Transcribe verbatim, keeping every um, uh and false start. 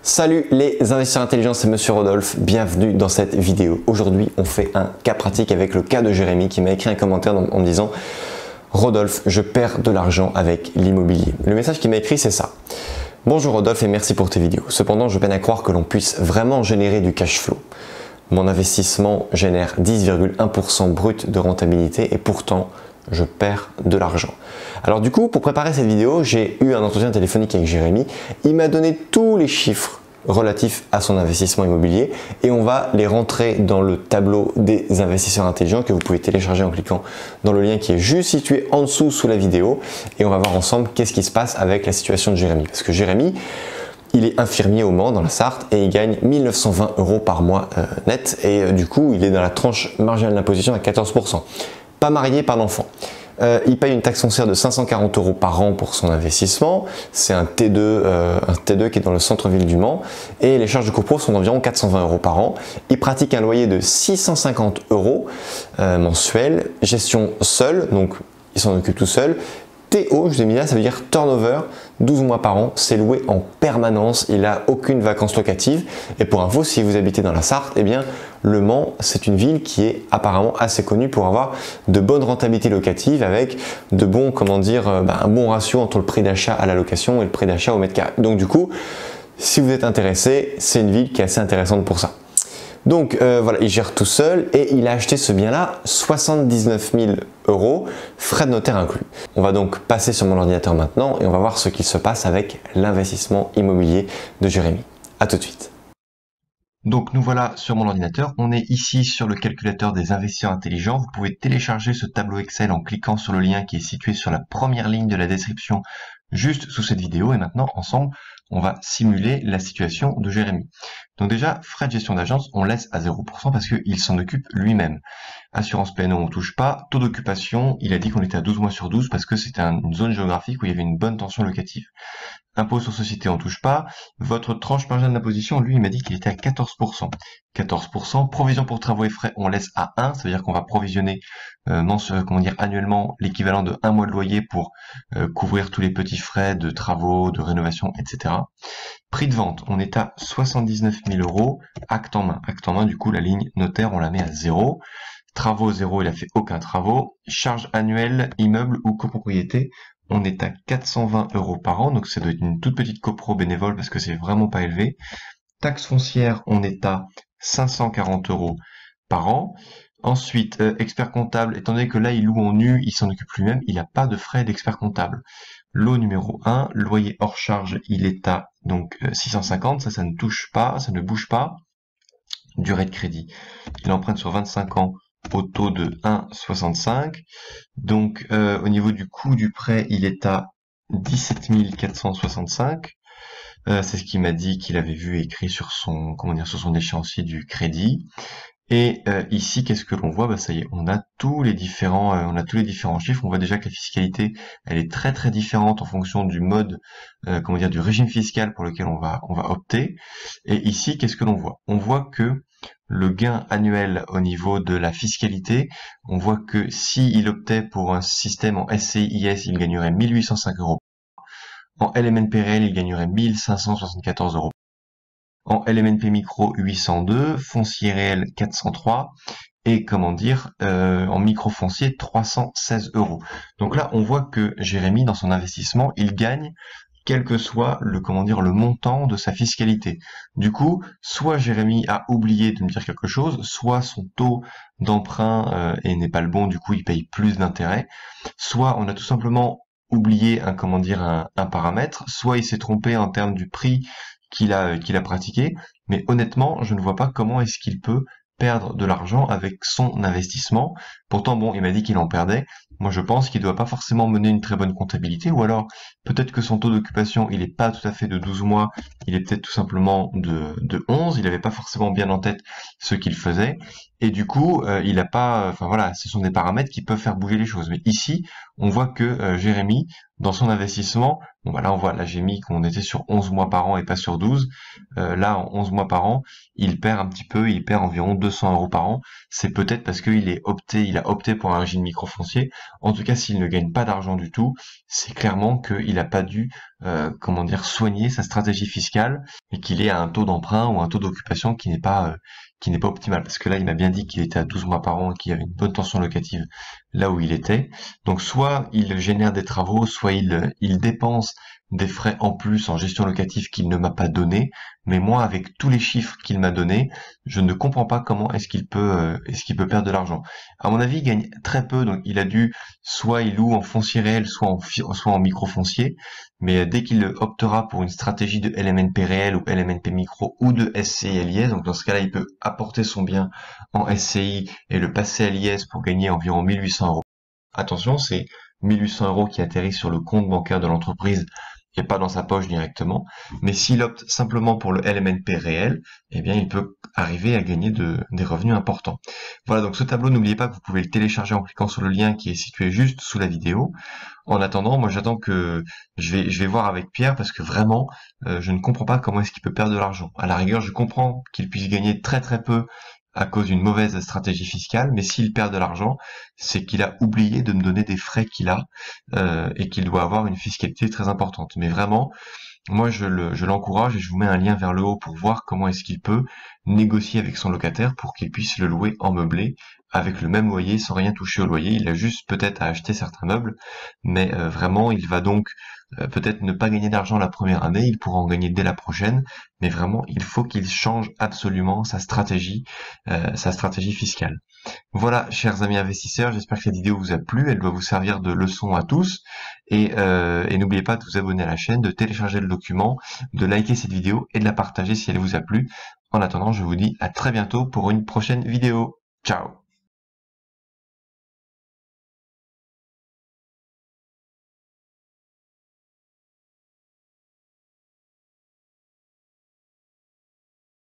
Salut les investisseurs intelligents, c'est Monsieur Rodolphe, bienvenue dans cette vidéo. Aujourd'hui, on fait un cas pratique avec le cas de Jérémy qui m'a écrit un commentaire en me disant « Rodolphe, je perds de l'argent avec l'immobilier ». Le message qu'il m'a écrit, c'est ça. « Bonjour Rodolphe et merci pour tes vidéos. Cependant, je peine à croire que l'on puisse vraiment générer du cash flow. Mon investissement génère dix virgule un pour cent brut de rentabilité et pourtant, je perds de l'argent. » Alors du coup, pour préparer cette vidéo, j'ai eu un entretien téléphonique avec Jérémy. Il m'a donné tous les chiffres relatifs à son investissement immobilier et on va les rentrer dans le tableau des investisseurs intelligents que vous pouvez télécharger en cliquant dans le lien qui est juste situé en dessous sous la vidéo et on va voir ensemble qu'est-ce qui se passe avec la situation de Jérémy. Parce que Jérémy, il est infirmier au Mans dans la Sarthe et il gagne mille neuf cent vingt euros par mois euh, net et euh, du coup, il est dans la tranche marginale d'imposition à quatorze pour cent. Pas marié, pas d'enfant. Euh, il paye une taxe foncière de cinq cent quarante euros par an pour son investissement. C'est un T deux, euh, un T deux qui est dans le centre-ville du Mans. Et les charges de copro sont d'environ quatre cent vingt euros par an. Il pratique un loyer de six cent cinquante euros euh, mensuel. Gestion seule, donc il s'en occupe tout seul. T O, je vous ai mis là, ça veut dire turnover, douze mois par an, c'est loué en permanence, il n'a aucune vacances locatives. Et pour info, si vous habitez dans la Sarthe, eh bien, le Mans, c'est une ville qui est apparemment assez connue pour avoir de bonnes rentabilités locatives avec de bons, comment dire, euh, bah, un bon ratio entre le prix d'achat à la location et le prix d'achat au mètre carré. Donc du coup, si vous êtes intéressé, c'est une ville qui est assez intéressante pour ça. Donc euh, voilà, il gère tout seul et il a acheté ce bien-là soixante-dix-neuf mille euros, frais de notaire inclus. On va donc passer sur mon ordinateur maintenant et on va voir ce qu'il se passe avec l'investissement immobilier de Jérémy. À tout de suite. Donc nous voilà sur mon ordinateur, on est ici sur le calculateur des investisseurs intelligents. Vous pouvez télécharger ce tableau Excel en cliquant sur le lien qui est situé sur la première ligne de la description juste sous cette vidéo. Et maintenant, ensemble, on va simuler la situation de Jérémy. Donc déjà, frais de gestion d'agence, on laisse à zéro pour cent parce qu'il s'en occupe lui-même. Assurance P N O, on touche pas. Taux d'occupation, il a dit qu'on était à douze mois sur douze parce que c'était une zone géographique où il y avait une bonne tension locative. Impôt sur société, on touche pas. Votre tranche marginale d'imposition, lui, il m'a dit qu'il était à quatorze pour cent. quatorze pour cent. Provision pour travaux et frais, on laisse à un. Ça veut dire qu'on va provisionner euh, mensuel, comment dire, annuellement l'équivalent de un mois de loyer pour euh, couvrir tous les petits frais de travaux, de rénovation, et cetera. Prix de vente, on est à soixante-dix-neuf mille euros. Acte en main. Acte en main, du coup, la ligne notaire, on la met à zéro. Travaux, zéro, il a fait aucun travaux. Charge annuelle, immeuble ou copropriété, on est à quatre cent vingt euros par an, donc ça doit être une toute petite copro bénévole parce que c'est vraiment pas élevé. Taxe foncière, on est à cinq cent quarante euros par an. Ensuite, euh, expert comptable, étant donné que là il loue en nu, il s'en occupe lui-même, il n'a pas de frais d'expert comptable. Lot numéro un, loyer hors charge, il est à donc euh, six cent cinquante, ça, ça ne touche pas, ça ne bouge pas. Durée de crédit, il emprunte sur vingt-cinq ans au taux de un virgule soixante-cinq. Donc euh, au niveau du coût du prêt, il est à dix-sept mille quatre cent soixante-cinq. Euh, c'est ce qu'il m'a dit qu'il avait vu écrit sur son comment dire sur son échéancier du crédit. Et euh, ici, qu'est-ce que l'on voit? Bah ça y est, on a tous les différents, euh, on a tous les différents chiffres. On voit déjà que la fiscalité, elle est très très différente en fonction du mode, euh, comment dire, du régime fiscal pour lequel on va on va opter. Et ici, qu'est-ce que l'on voit? On voit que le gain annuel au niveau de la fiscalité, on voit que s'il optait pour un système en S C I S, il gagnerait mille huit cent cinq euros. En L M N P réel, il gagnerait mille cinq cent soixante-quatorze euros. En L M N P micro, huit cent deux, foncier réel, quatre cent trois, et comment dire, euh, en micro foncier, trois cent seize euros. Donc là, on voit que Jérémy, dans son investissement, il gagne quel que soit le comment dire le montant de sa fiscalité. Du coup, soit Jérémy a oublié de me dire quelque chose, soit son taux d'emprunt euh, et n'est pas le bon, du coup il paye plus d'intérêt, soit on a tout simplement oublié un comment dire un, un paramètre, soit il s'est trompé en termes du prix qu'il a qu'il a pratiqué, mais honnêtement, je ne vois pas comment est-ce qu'il peut perdre de l'argent avec son investissement. Pourtant, bon, il m'a dit qu'il en perdait. Moi, je pense qu'il doit pas forcément mener une très bonne comptabilité, ou alors peut-être que son taux d'occupation, il est pas tout à fait de douze mois, il est peut-être tout simplement de, de onze, il n'avait pas forcément bien en tête ce qu'il faisait, et du coup, euh, il a pas, enfin voilà, ce sont des paramètres qui peuvent faire bouger les choses. Mais ici, on voit que euh, Jérémy, dans son investissement, bon bah là on voit, là j'ai mis qu'on était sur onze mois par an et pas sur douze, euh, là en onze mois par an, il perd un petit peu, il perd environ deux cents euros par an. C'est peut-être parce qu'il est opté, il a opté pour un régime microfoncier. En tout cas, s'il ne gagne pas d'argent du tout, c'est clairement qu'il n'a pas dû euh, comment dire, soigner sa stratégie fiscale et qu'il est à un taux d'emprunt ou un taux d'occupation qui n'est pas euh, qui n'est pas optimal. Parce que là, il m'a bien dit qu'il était à douze mois par an et qu'il y avait une bonne tension locative là où il était. Donc soit il génère des travaux, soit il, il dépense des frais en plus en gestion locative qu'il ne m'a pas donné. Mais moi, avec tous les chiffres qu'il m'a donnés, je ne comprends pas comment est-ce qu'il peut euh, est-ce qu'il peut perdre de l'argent. À mon avis, il gagne très peu, donc il a dû, soit il loue en foncier réel, soit en, soit en micro-foncier, mais dès qu'il optera pour une stratégie de L M N P réel ou L M N P micro ou de S C I L I S, donc dans ce cas-là, il peut apporter son bien en S C I et le passer à l'I S pour gagner environ mille huit cents euros. Attention, c'est mille huit cents euros qui atterrissent sur le compte bancaire de l'entreprise et pas dans sa poche directement. Mais s'il opte simplement pour le L M N P réel, eh bien, il peut arriver à gagner de, des revenus importants. Voilà, donc ce tableau, n'oubliez pas que vous pouvez le télécharger en cliquant sur le lien qui est situé juste sous la vidéo. En attendant, moi j'attends que je vais je vais voir avec Pierre parce que vraiment, euh, je ne comprends pas comment est-ce qu'il peut perdre de l'argent. À la rigueur, je comprends qu'il puisse gagner très très peu à cause d'une mauvaise stratégie fiscale, mais s'il perd de l'argent, c'est qu'il a oublié de me donner des frais qu'il a euh, et qu'il doit avoir une fiscalité très importante. Mais vraiment, moi je le, je l'encourage et je vous mets un lien vers le haut pour voir comment est-ce qu'il peut négocier avec son locataire pour qu'il puisse le louer en meublé avec le même loyer sans rien toucher au loyer. Il a juste peut-être à acheter certains meubles, mais euh, vraiment il va donc euh, peut-être ne pas gagner d'argent la première année, il pourra en gagner dès la prochaine, mais vraiment il faut qu'il change absolument sa stratégie, euh, sa stratégie fiscale. Voilà, chers amis investisseurs, j'espère que cette vidéo vous a plu, elle doit vous servir de leçon à tous, et, euh, et n'oubliez pas de vous abonner à la chaîne, de télécharger le document, de liker cette vidéo et de la partager si elle vous a plu. En attendant, je vous dis à très bientôt pour une prochaine vidéo. Ciao!